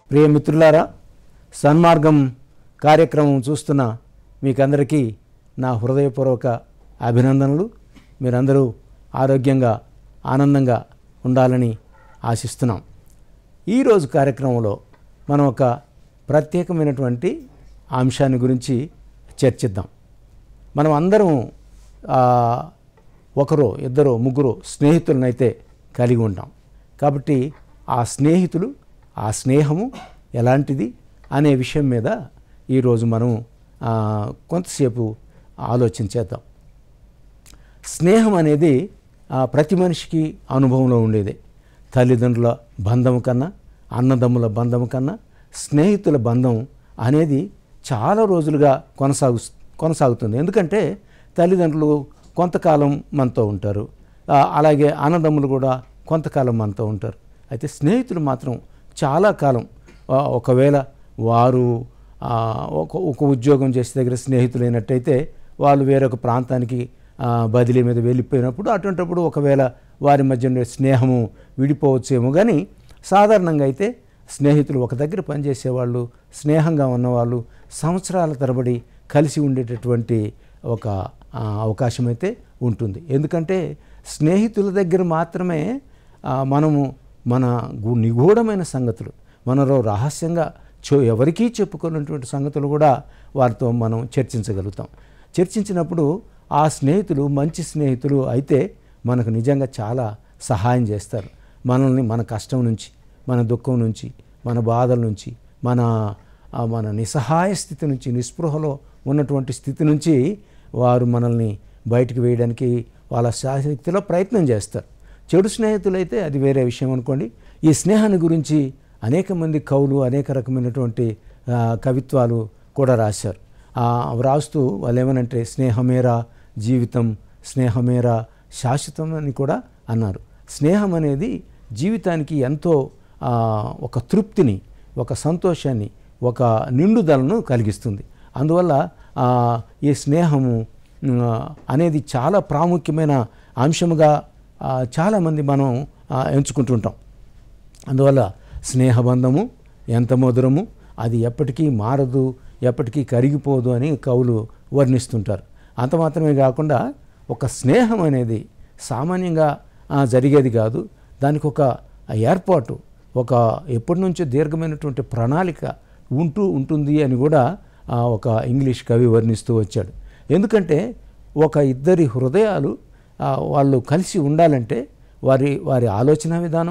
ప్రియమిత్రులారా, సన్మార్గం కార్యక్రమం చూస్తున్న మీకందరికీ నా హృదయపూర్వక అభినందనలు. మీరందరూ ఆరోగ్యంగా ఆనందంగా ఉండాలని ఆశిస్తున్నాం. ఈరోజు కార్యక్రమంలో మనం ఒక ప్రత్యేకమైనటువంటి అంశాన్ని గురించి చర్చిద్దాం. మనం అందరం ఒకరో ఇద్దరో ముగ్గురో స్నేహితులనైతే కలిగి ఉంటాం. కాబట్టి ఆ స్నేహితులు, ఆ స్నేహము ఎలాంటిది అనే విషయం మీద ఈరోజు మనం కొంతసేపు ఆలోచించేద్దాం. స్నేహం అనేది ప్రతి మనిషికి అనుభవంలో ఉండేదే. తల్లిదండ్రుల బంధం కన్నా, అన్నదమ్ముల బంధం కన్నా స్నేహితుల బంధం అనేది చాలా రోజులుగా కొనసాగుతుంది. ఎందుకంటే తల్లిదండ్రులు కొంతకాలం మనతో ఉంటారు, అలాగే అన్నదమ్ములు కూడా కొంతకాలం మనతో ఉంటారు. అయితే స్నేహితులు మాత్రం చాలా కాలం, ఒకవేళ వారు ఒక ఉద్యోగం చేసే దగ్గర స్నేహితులైనట్టయితే వాళ్ళు వేరొక ప్రాంతానికి బదిలీ మీద వెళ్ళిపోయినప్పుడు అటువంటిప్పుడు ఒకవేళ వారి మధ్య స్నేహము విడిపోవచ్చేమో. కానీ సాధారణంగా అయితే స్నేహితులు ఒక దగ్గర పనిచేసేవాళ్ళు, స్నేహంగా ఉన్నవాళ్ళు సంవత్సరాల తరబడి కలిసి ఉండేటటువంటి ఒక అవకాశం అయితే ఉంటుంది. ఎందుకంటే స్నేహితుల దగ్గర మాత్రమే మనము మన నిగూఢమైన సంగతులు, మనలో రహస్యంగా ఎవరికీ చెప్పుకున్నటువంటి సంగతులు కూడా వారితో మనం చర్చించగలుగుతాం. చర్చించినప్పుడు ఆ స్నేహితులు మంచి స్నేహితులు అయితే మనకు నిజంగా చాలా సహాయం చేస్తారు. మనల్ని మన కష్టం నుంచి, మన దుఃఖం నుంచి, మన బాధల నుంచి, మన నిస్సహాయ స్థితి నుంచి, నిస్పృహలో ఉన్నటువంటి స్థితి నుంచి వారు మనల్ని బయటికి వేయడానికి వాళ్ళ శాశక్తిలో ప్రయత్నం చేస్తారు. చెడు స్నేహితులైతే అది వేరే విషయం అనుకోండి. ఈ స్నేహాన్ని గురించి అనేక మంది కవులు అనేక రకమైనటువంటి కవిత్వాలు కూడా రాశారు. రాస్తూ వాళ్ళు ఏమనంటే స్నేహమేరా జీవితం, స్నేహమేరా శాశ్వతం అని కూడా అన్నారు. స్నేహం అనేది జీవితానికి ఎంతో ఒక తృప్తిని, ఒక సంతోషాన్ని, ఒక నిండుదలను కలిగిస్తుంది. అందువల్ల ఈ స్నేహము అనేది చాలా ప్రాముఖ్యమైన అంశముగా చాలామంది మనం ఎంచుకుంటుంటాం. అందువల్ల స్నేహబంధము ఎంత మధురము, అది ఎప్పటికీ మారదు, ఎప్పటికీ కరిగిపోదు అని కవులు వర్ణిస్తుంటారు. అంత మాత్రమే కాకుండా ఒక స్నేహం అనేది సామాన్యంగా జరిగేది కాదు. దానికి ఒక ఏర్పాటు, ఒక ఎప్పటి నుంచో దీర్ఘమైనటువంటి ప్రణాళిక ఉంటుంది అని కూడా ఒక ఇంగ్లీష్ కవి వర్ణిస్తూ వచ్చాడు. ఎందుకంటే ఒక ఇద్దరి హృదయాలు వాళ్ళు కలిసి ఉండాలంటే వారి ఆలోచన విధానం,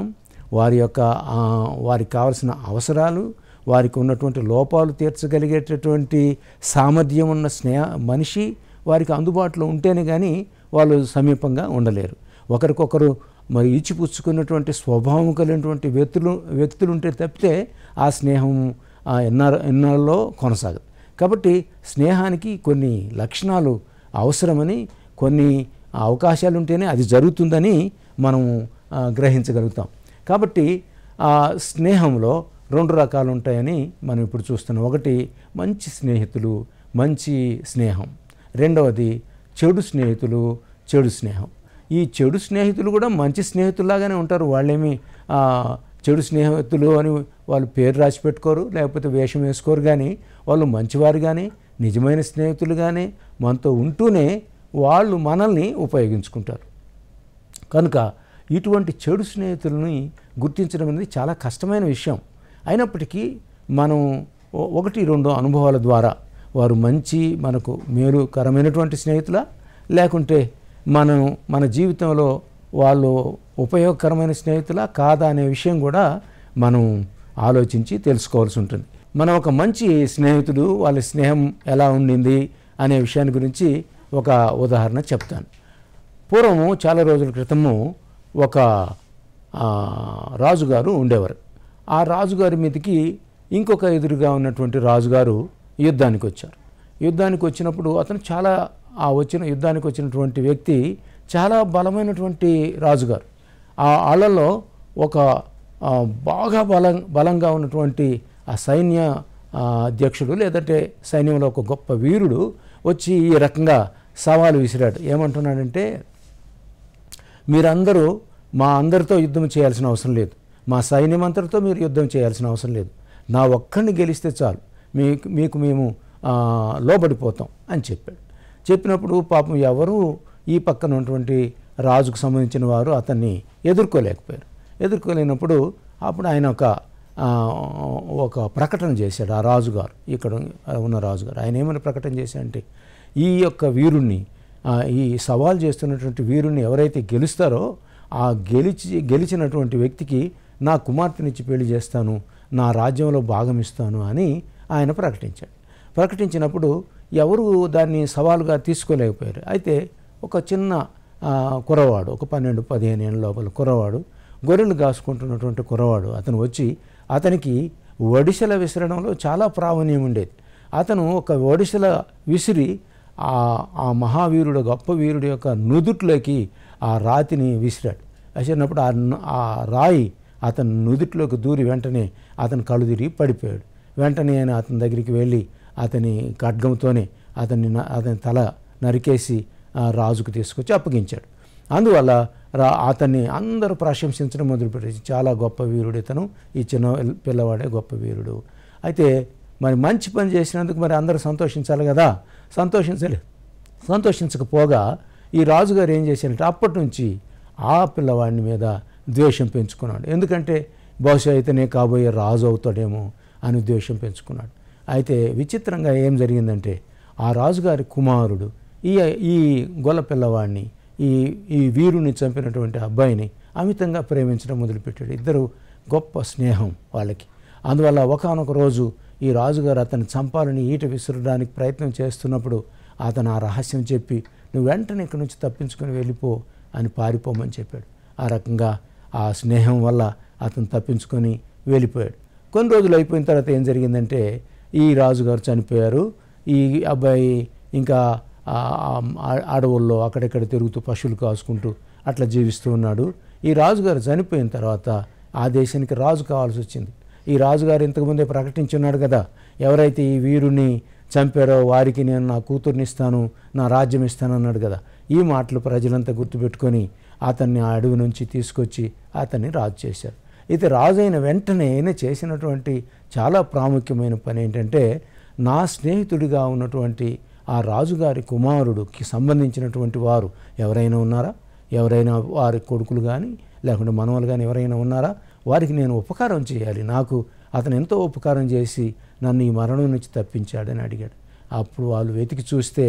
వారికి కావలసిన అవసరాలు, వారికి ఉన్నటువంటి లోపాలు తీర్చగలిగేటటువంటి సామర్థ్యం ఉన్న మనిషి వారికి అందుబాటులో ఉంటేనే కానీ వాళ్ళు సమీపంగా ఉండలేరు. ఒకరికొకరు మరి ఇచ్చిపుచ్చుకున్నటువంటి స్వభావం కలిగినటువంటి వ్యక్తులు ఉంటే తప్పితే ఆ స్నేహం ఎన్నాళ్ళలో కొనసాగదు. కాబట్టి స్నేహానికి కొన్ని లక్షణాలు అవసరమని, కొన్ని అవకాశాలు ఉంటేనే అది జరుగుతుందని మనం గ్రహించగలుగుతాం. కాబట్టి స్నేహంలో రెండు రకాలు ఉంటాయని మనం ఇప్పుడు చూస్తున్నాం. ఒకటి మంచి స్నేహితులు, మంచి స్నేహం. రెండవది చెడు స్నేహితులు, చెడు స్నేహం. ఈ చెడు స్నేహితులు కూడా మంచి స్నేహితుల్లాగానే ఉంటారు. వాళ్ళేమి చెడు స్నేహితులు అని వాళ్ళు పేరు రాసి పెట్టుకోరు, లేకపోతే వేషం వేసుకోరు. కానీ వాళ్ళు మంచివారు కానీ, నిజమైన స్నేహితులు కానీ మనతో ఉంటూనే వాళ్ళు మనల్ని ఉపయోగించుకుంటారు. కనుక ఇటువంటి చెడు స్నేహితులని గుర్తించడం అనేది చాలా కష్టమైన విషయం. అయినప్పటికీ మనం ఒకటి రెండు అనుభవాల ద్వారా వారు మనకు మేలుకరమైనటువంటి స్నేహితులా, లేకుంటే మన జీవితంలో వాళ్ళు ఉపయోగకరమైన స్నేహితులా కాదా అనే విషయం కూడా మనం ఆలోచించి తెలుసుకోవాల్సి ఉంటుంది. మనం ఒక మంచి స్నేహితుడు, వాళ్ళ స్నేహం ఎలా ఉండింది అనే విషయాన్ని గురించి ఒక ఉదాహరణ చెప్తాను. పూర్వము చాలా రోజుల క్రితము ఒక రాజుగారు ఉండేవారు. ఆ రాజుగారి మీదకి ఇంకొక ఎదురుగా ఉన్నటువంటి రాజుగారు యుద్ధానికి వచ్చారు. యుద్ధానికి వచ్చినప్పుడు అతను యుద్ధానికి వచ్చినటువంటి వ్యక్తి చాలా బలమైనటువంటి రాజుగారు. వాళ్ళలో ఒక బాగా బలంగా ఉన్నటువంటి ఆ సైన్య అధ్యక్షుడు, లేదంటే సైన్యంలో ఒక గొప్ప వీరుడు వచ్చి ఈ రకంగా సవాలు విసిరాడు. ఏమంటున్నాడంటే, మీరందరూ మా అందరితో యుద్ధం చేయాల్సిన అవసరం లేదు, మా సైన్యం అంతటితో మీరు యుద్ధం చేయాల్సిన అవసరం లేదు. నా ఒక్కడిని గెలిస్తే చాలు, మీకు మేము లోబడిపోతాం అని చెప్పాడు. చెప్పినప్పుడు పాపం ఎవరు ఈ పక్కన ఉన్నటువంటి రాజుకు సంబంధించిన వారు అతన్ని ఎదుర్కోలేనప్పుడు అప్పుడు ఆయన ఒక ప్రకటన చేశాడు. ఆ రాజుగారు, ఇక్కడ ఉన్న రాజుగారు, ఆయన ఏమైనా ప్రకటన చేశాడంటే, ఈ యొక్క వీరుణ్ణి, ఈ సవాల్ చేస్తున్నటువంటి వీరుణ్ణి ఎవరైతే గెలుస్తారో ఆ గెలిచినటువంటి వ్యక్తికి నా కుమార్తెనిచ్చి పెళ్లి చేస్తాను, నా రాజ్యంలో భాగం ఇస్తాను అని ఆయన ప్రకటించినప్పుడు ఎవరు దాన్ని సవాలుగా తీసుకోలేకపోయారు. అయితే ఒక చిన్న కుర్రవాడు, ఒక 12-15 ఏళ్ళ లోపల కుర్రవాడు, గొర్రెలు కాసుకుంటున్నటువంటి కుర్రవాడు అతను వచ్చి, అతనికి ఒడిసెల విసరడంలో చాలా ప్రావీణ్యం ఉండేది. అతను ఒక ఒడిసెల విసిరి ఆ మహావీరుడు, గొప్ప వీరుడు యొక్క నుదుట్లోకి ఆ రాతిని విసిరాడు. విసిరినప్పుడు ఆ రాయి అతని నుదుట్లోకి దూరి వెంటనే అతను కళ్ళు తిరిగి పడిపోయాడు. వెంటనే ఆయన అతని దగ్గరికి వెళ్ళి అతని ఖడ్గంతోనే అతని తల నరికేసి రాజుకు తీసుకొచ్చి అప్పగించాడు. అందువల్ల అతన్ని అందరూ ప్రశంసించడం మొదలుపెట్టేసి, చాలా గొప్ప వీరుడు ఇతను, ఈ చిన్న పిల్లవాడే గొప్ప వీరుడు. అయితే మరి మంచి పని చేసినందుకు మరి అందరూ సంతోషించాలి కదా, సంతోషించకపోగా ఈ రాజుగారు ఏం చేశారంటే అప్పటి నుంచి ఆ పిల్లవాడిని మీద ద్వేషం పెంచుకున్నాడు. ఎందుకంటే బహుశా ఇతనే కాబోయే రాజు అవుతాడేమో అని ద్వేషం పెంచుకున్నాడు. అయితే విచిత్రంగా ఏం జరిగిందంటే ఆ రాజుగారి కుమారుడు ఈ గొల్ల పిల్లవాడిని, ఈ వీరుని చంపినటువంటి అబ్బాయిని అమితంగా ప్రేమించడం మొదలుపెట్టాడు. ఇద్దరు గొప్ప స్నేహం వాళ్ళకి. అందువల్ల ఒకానొక రోజు ఈ రాజుగారు అతన్ని చంపాలని ఈట విసరడానికి ప్రయత్నం చేస్తున్నప్పుడు అతను ఆ రహస్యం చెప్పి, నువ్వు వెంటనే ఇక్కడి నుంచి తప్పించుకొని వెళ్ళిపో అని పారిపోమని చెప్పాడు. ఆ రకంగా ఆ స్నేహం వల్ల అతను తప్పించుకొని వెళ్ళిపోయాడు. కొన్ని రోజులు అయిపోయిన తర్వాత ఏం జరిగిందంటే ఈ రాజుగారు చనిపోయారు. ఈ అబ్బాయి ఇంకా అడవుల్లో అక్కడెక్కడ తిరుగుతూ పశువులు కాసుకుంటూ అట్లా జీవిస్తూ ఉన్నాడు. ఈ రాజుగారు చనిపోయిన తర్వాత ఆ దేశానికి రాజు కావాల్సి వచ్చింది. ఈ రాజుగారు ఇంతకుముందే ప్రకటించున్నాడు కదా, ఎవరైతే ఈ వీరుని చంపారో వారికి నేను నా కూతుర్ని ఇస్తాను, నా రాజ్యం ఇస్తాను అన్నాడు కదా. ఈ మాటలు ప్రజలంతా గుర్తుపెట్టుకొని అతన్ని ఆ అడవి నుంచి తీసుకొచ్చి అతన్ని రాజు చేశారు. అయితే రాజు అయిన వెంటనే ఆయన చేసినటువంటి చాలా ప్రాముఖ్యమైన పని ఏంటంటే, నా స్నేహితుడిగా ఉన్నటువంటి ఆ రాజుగారి కుమారుడికి సంబంధించినటువంటి వారు ఎవరైనా ఉన్నారా, ఎవరైనా వారి కొడుకులు కానీ లేకుంటే మనవలు కానీ ఎవరైనా ఉన్నారా, వారికి నేను ఉపకారం చేయాలి, నాకు అతను ఎంతో ఉపకారం చేసి నన్ను ఈ మరణం నుంచి తప్పించాడని అడిగాడు. అప్పుడు వాళ్ళు వెతికి చూస్తే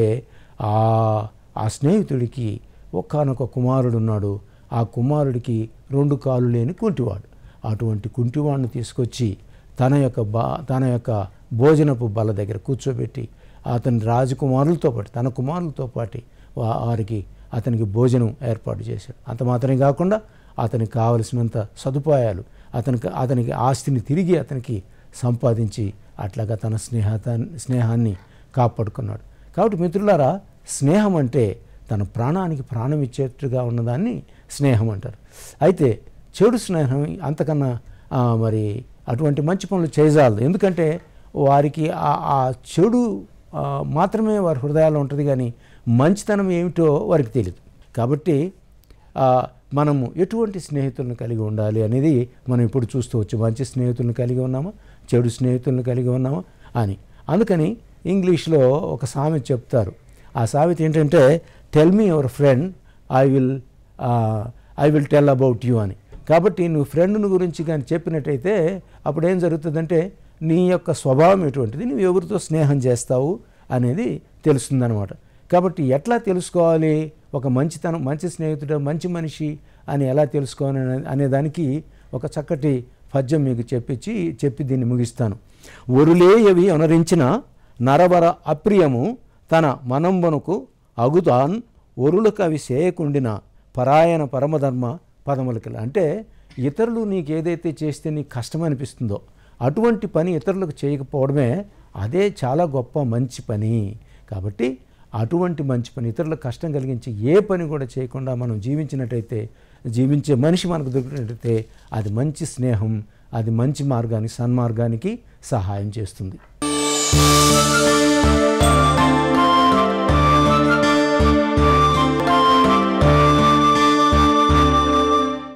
ఆ స్నేహితుడికి ఒకానొక కుమారుడు ఉన్నాడు. ఆ కుమారుడికి 2 కాళ్ళు లేని కుంటివాడు. అటువంటి కుంటివాడిని తీసుకొచ్చి తన యొక్క భోజనపు బల్ల దగ్గర కూర్చోబెట్టి అతని రాజకుమారులతో పాటు తన కుమారులతో పాటు అతనికి భోజనం ఏర్పాటు చేశాడు. అంత మాత్రమే కాకుండా అతనికి కావలసినంత సదుపాయాలు, అతనికి ఆస్తిని తిరిగి అతనికి సంపాదించి అట్లాగా తన స్నేహాన్ని కాపాడుకున్నాడు. కాబట్టి మిత్రులారా, స్నేహం అంటే తన ప్రాణానికి ప్రాణం ఇచ్చేట్టుగా ఉన్నదాన్ని స్నేహం అంటారు. అయితే చెడు స్నేహం అంతకన్నా మరి అటువంటి మంచి పనులు చేయజాలదు. ఎందుకంటే వారికి ఆ చెడు మాత్రమే వారి హృదయాల్లో ఉంటుంది, కానీ మంచితనం ఏమిటో వారికి తెలియదు. కాబట్టి మనము ఎటువంటి స్నేహితులను కలిగి ఉండాలి అనేది మనం ఇప్పుడు చూస్తూ వచ్చి, మంచి స్నేహితులను కలిగి ఉన్నామా, చెడు స్నేహితులను కలిగి ఉన్నామా అని. అందుకని ఇంగ్లీష్లో ఒక సామెత చెప్తారు. ఆ సామెత ఏంటంటే, tell me your friend, I will tell about you అని. కాబట్టి నువ్వు ఫ్రెండ్ను గురించి కానీ చెప్పినట్టయితే అప్పుడు ఏం జరుగుతుందంటే నీ యొక్క స్వభావం ఎటువంటిది, నువ్వు ఎవరితో స్నేహం చేస్తావు అనేది తెలుస్తుందన్నమాట. కాబట్టి ఎట్లా తెలుసుకోవాలి ఒక మంచి స్నేహితుడు, మంచి మనిషి అని ఎలా తెలుసుకోవాలి అనేదానికి ఒక చక్కటి పద్యం మీకు చెప్పి దీన్ని ముగిస్తాను. ఒరులేయవి అనరించిన నరవర అప్రియము తన మనంబనుకు అగుతాన్ ఒరులకు అవి చేయకుండిన పరాయణ పరమధర్మ పదములకి. అంటే ఇతరులు నీకు ఏదైతే చేస్తే నీకు కష్టం అనిపిస్తుందో అటువంటి పని ఇతరులకు చేయకపోవడమే అదే చాలా గొప్ప మంచి పని. కాబట్టి అటువంటి మంచి పని, ఇతరులకు కష్టం కలిగించి ఏ పని కూడా చేయకుండా మనం జీవించే మనిషి మనకు దొరికినట్టయితే అది మంచి స్నేహం, అది మంచి మార్గానికి, సన్మార్గానికి సహాయం చేస్తుంది.